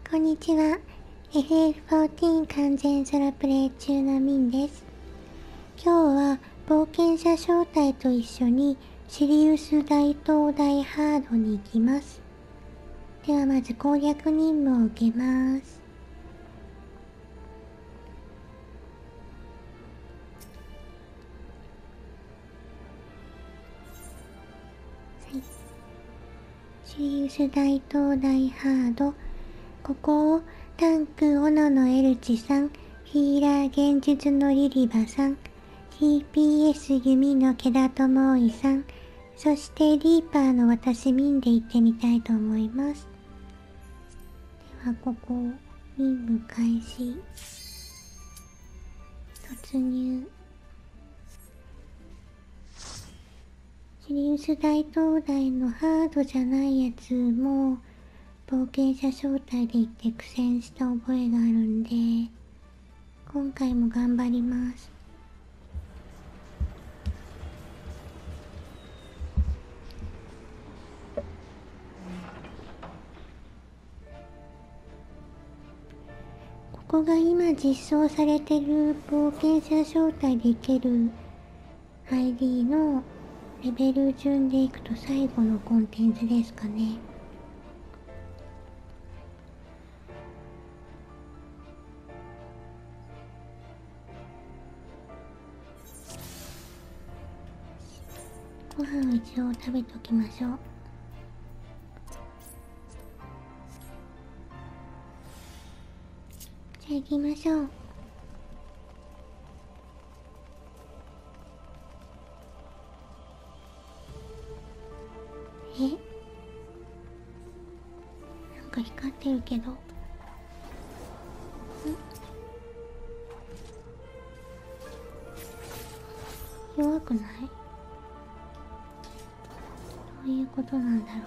こんにちは。FF14 完全ソロプレイ中のミンです。今日は冒険者招待と一緒にシリウス大東大ハードに行きます。ではまず攻略任務を受けます。はい、シリウス大東大ハード。ここをタンクオノのエルチさん、ヒーラー現実のリリバさん、TPS 弓の毛田智井さん、そしてリーパーの私ミンで行ってみたいと思います。ではここ任務開始、突入。シリウス大東大のハードじゃないやつも冒険者招待で行って苦戦した覚えがあるんで、今回も頑張ります。ここが今実装されてる冒険者招待でいける ID のレベル順でいくと最後のコンテンツですかね。ご飯を一応食べときましょう。じゃあ行きましょう。なんか光ってるけど。弱くない？どういうことなんだろう。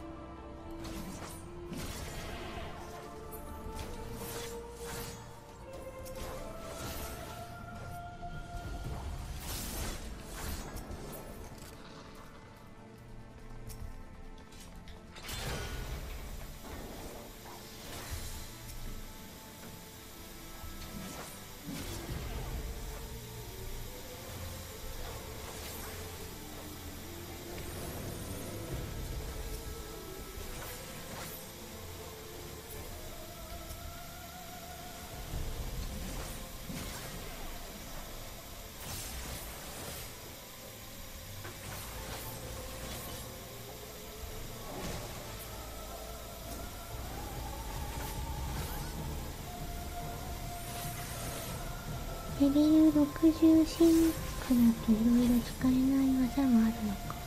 レベル60進化だといろいろ使えない技もあるのか。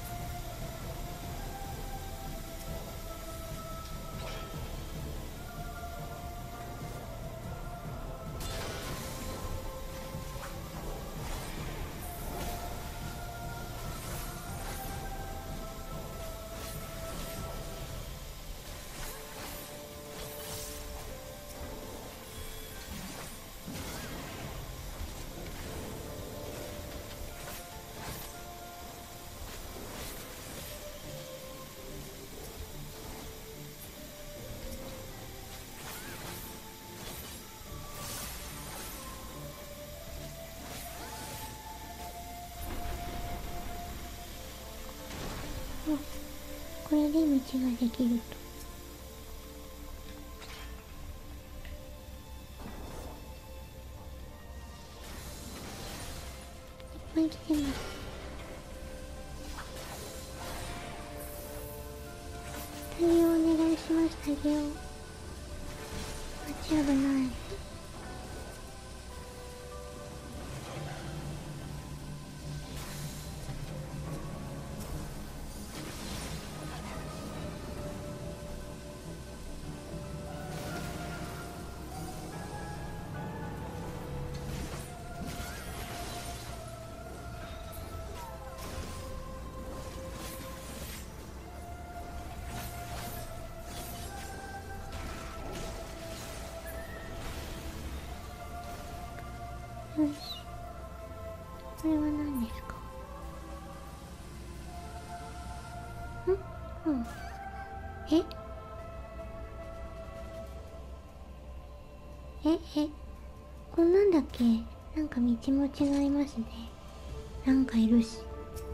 これで道ができると。いっぱい来てます。対応お願いします。対応。あっち危ない。よし。これは何ですか？うん。え？ こんなんだっけ？なんか道も違いますね。なんかいるし。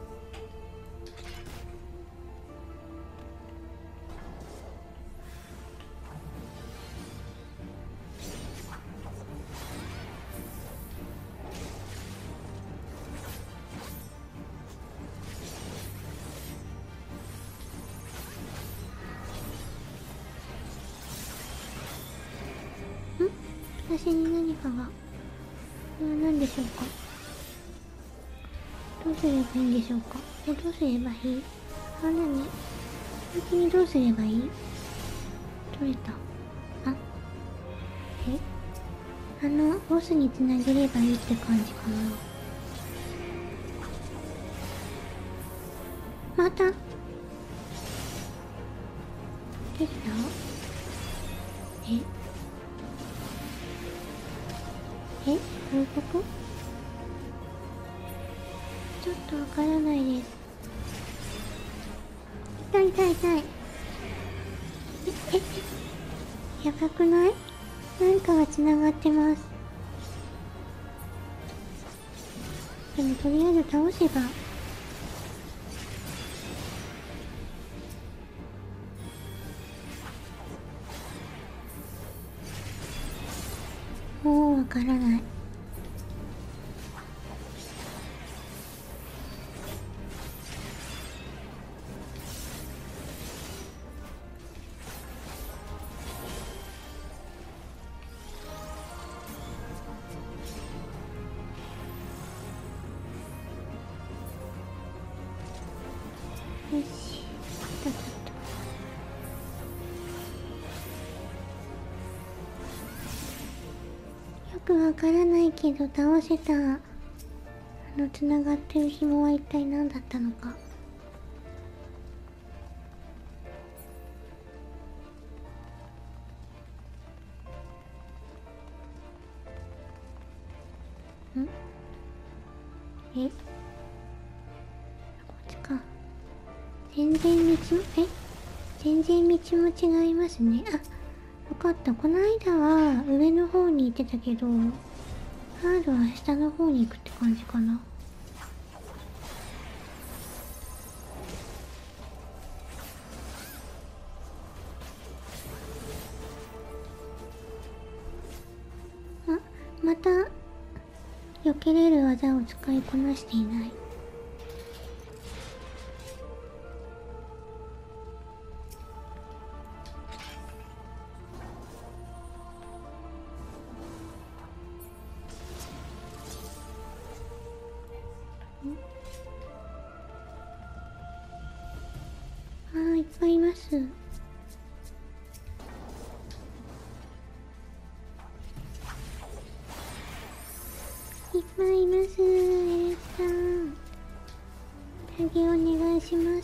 私に何かが。これは何でしょうか？どうすればいいんでしょうか？どうすればいい？何？先にどうすればいい？取れた。あ、ボスにつなげればいいって感じかな。またできた？どういうこと？ちょっとわからないです。痛い痛い痛い。やばくない？なんかがつながってます。でもとりあえず倒せば。もうわからない。よし。たたた。よくわからないけど倒せた。つながってる紐は一体何だったのか。こっちか。全然道も、全然道も違いますね。あ、よかった。この間は上の方に行ってたけど、ハードは下の方に行くって感じかな。あ、また、避けれる技を使いこなしていない。いっぱいいます。いっぱいいます。エレスさん。タゲお願いします。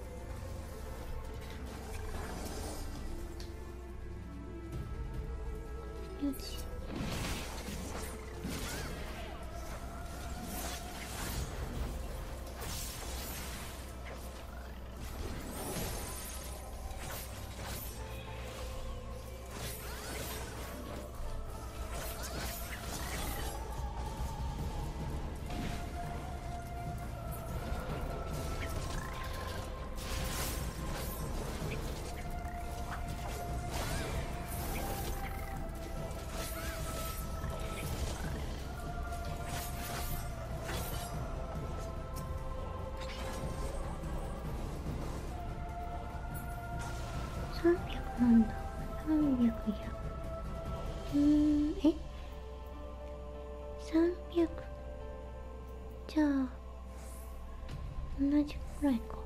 よし。300なんだ。300や。300。じゃあ、同じくらいか。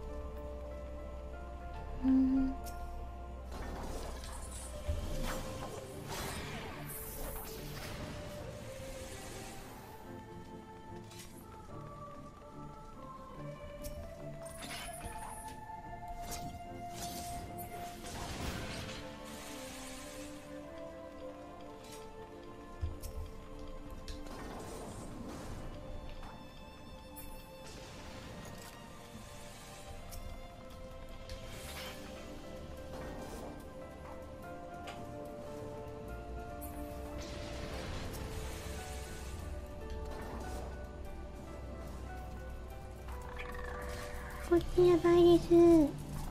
こっちやばいです。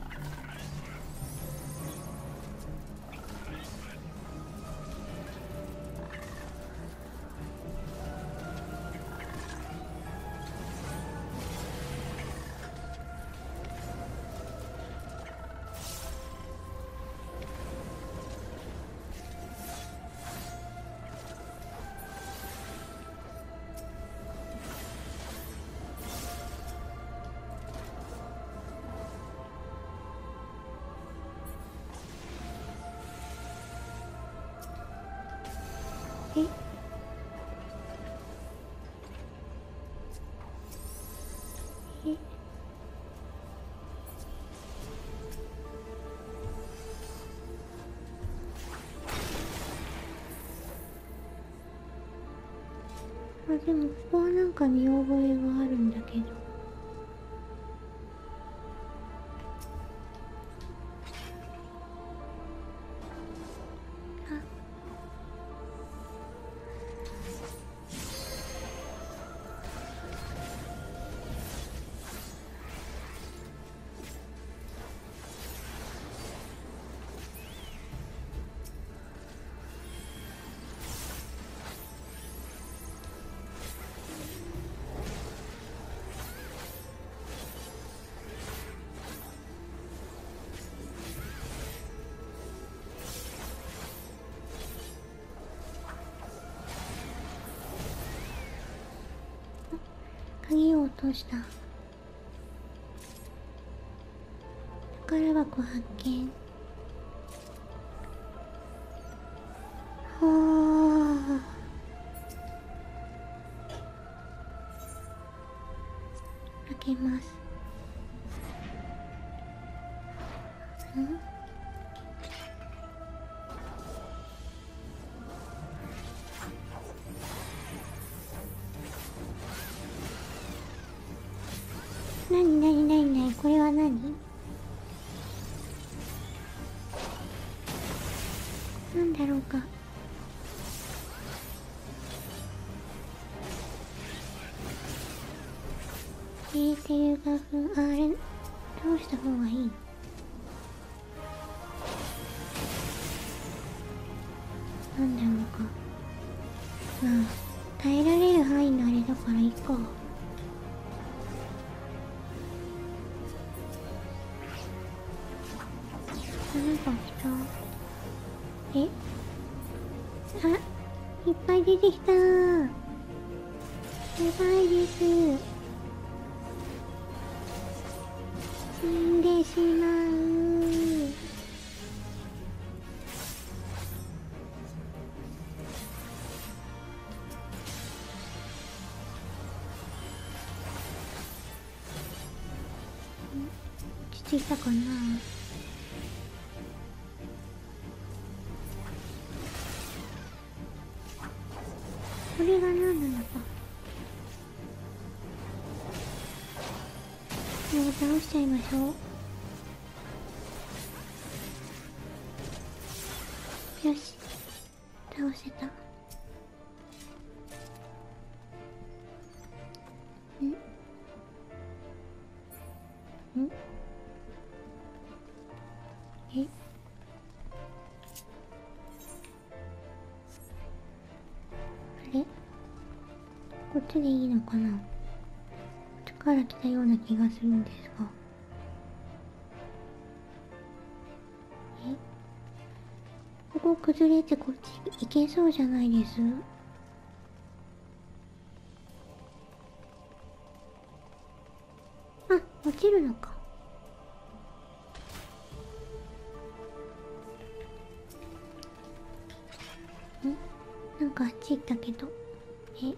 ええあ、でもここはなんか見覚えがあるんだけど。あ、鍵を落とした。宝箱発見。はあ。開けます。んなになになになに、これは何？なんだろうか。エーテルがあれ、どうした方がいい？なんだろうか。まあ、耐えられる範囲のあれだからいいか。なんか来た。え、あ、いっぱい出てきたー。やばいです。死んでしまう。落ち着いたかな。これが何なのか。もう倒しちゃいましょう。よし、倒せた。んえ、あれ、こっちでいいのかな。こっちから来たような気がするんですが。え、ここ崩れてこっち行けそうじゃないです？あ、落ちるのか。なんかあっち行ったけど。え、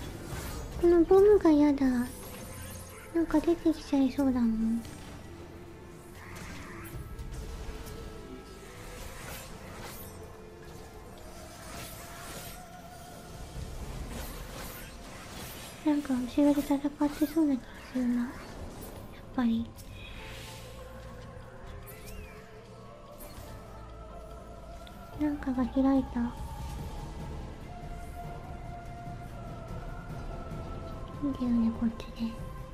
このボムがやだ。なんか出てきちゃいそうだもん。 なんか後ろで戦ってそうな気がするな、やっぱり。なんかが開いた。いいんだよね、こっちで。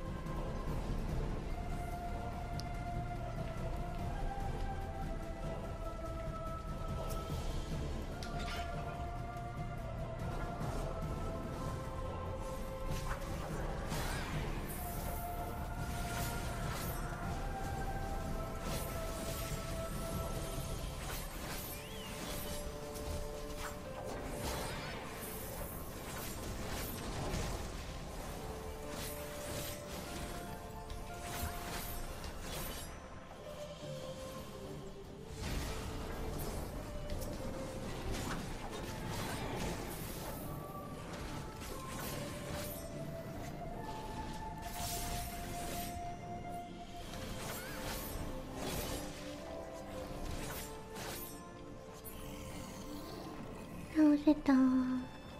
倒せた。は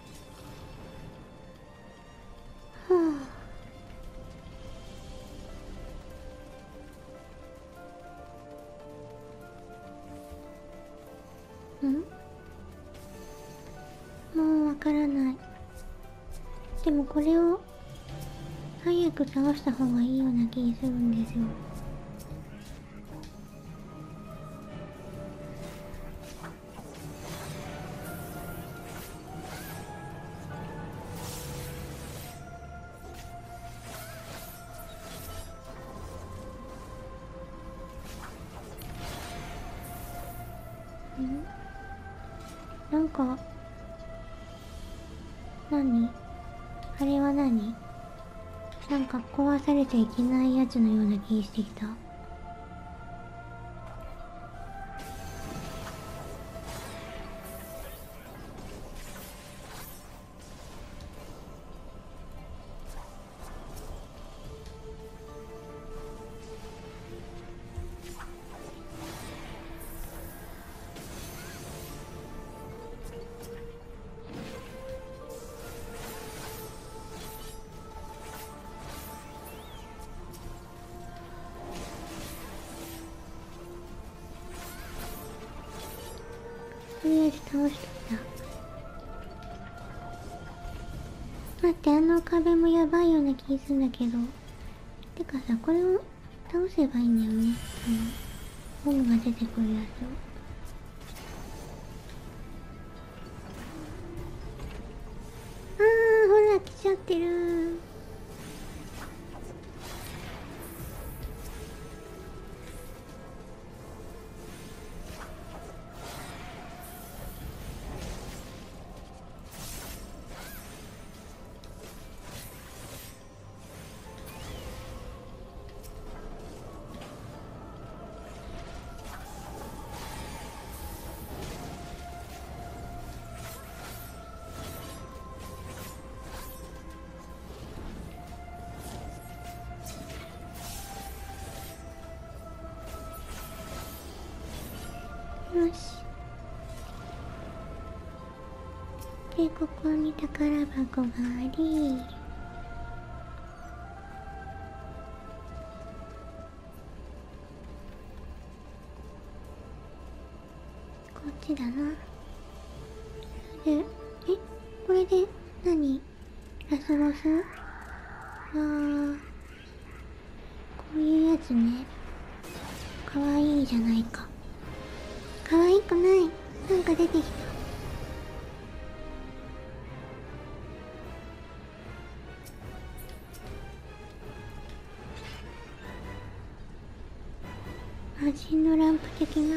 あ。もうわからない。でもこれを早く倒した方がいいような気するんですよ。なんか、何？あれは何？なんか壊されちゃいけないやつのような気してきた。とりあえず倒しといた。待って、あの壁もやばいような気するんだけど。てかさ、これを倒せばいいんだよね。ボムが出てくるやつを。ほら来ちゃってる。よし。で、ここに宝箱があり、こっちだな。で、これで何？ラスボス？こういうやつね。かわいいじゃないか。かわいくない。なんか出てきた。魔人のランプ的な。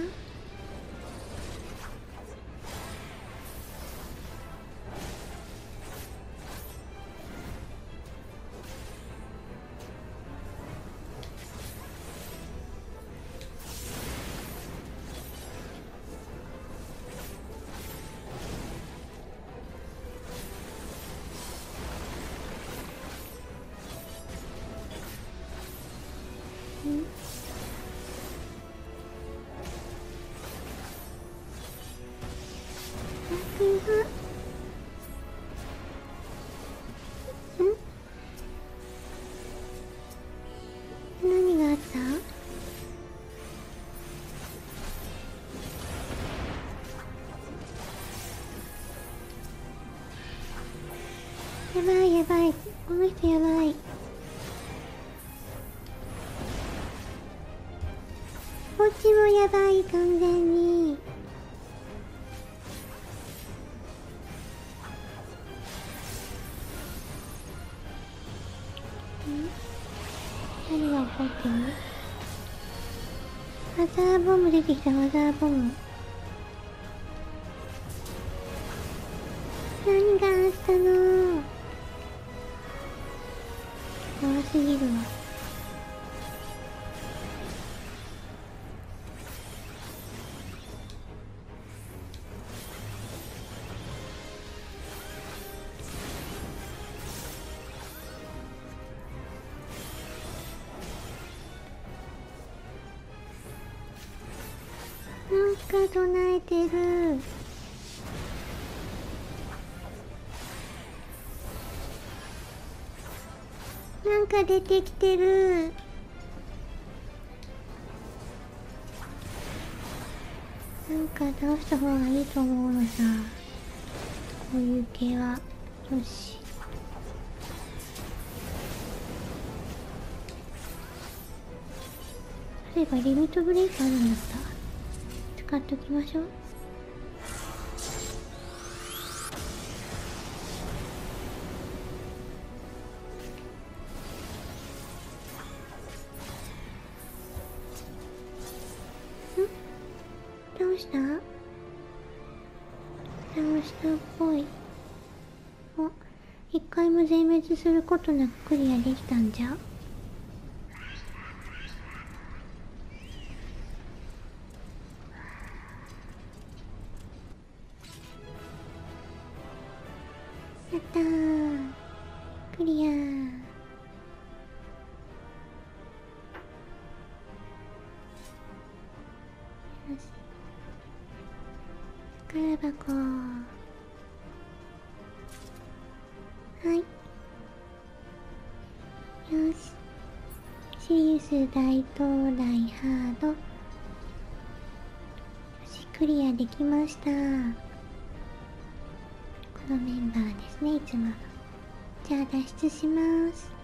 やばいやばい、この人やばい。こっちもやばい、完全に。何が起こってる？マザーボム出てきた、マザーボム。何があったの？怖すぎるわ。なんか唱えてる。なんか出てきてる。なんか倒した方がいいと思うのさ、こういう系は。よし。そういえばリミットブレイクあるんだった。使っときましょう。倒した？倒したっぽい。お、一回も全滅することなくクリアできたんじゃ。やったー、クリアー。よし、宝箱。はい、よし、シリウス大東大ハード。よし、クリアできました。このメンバーですね、いつもの。じゃあ脱出します。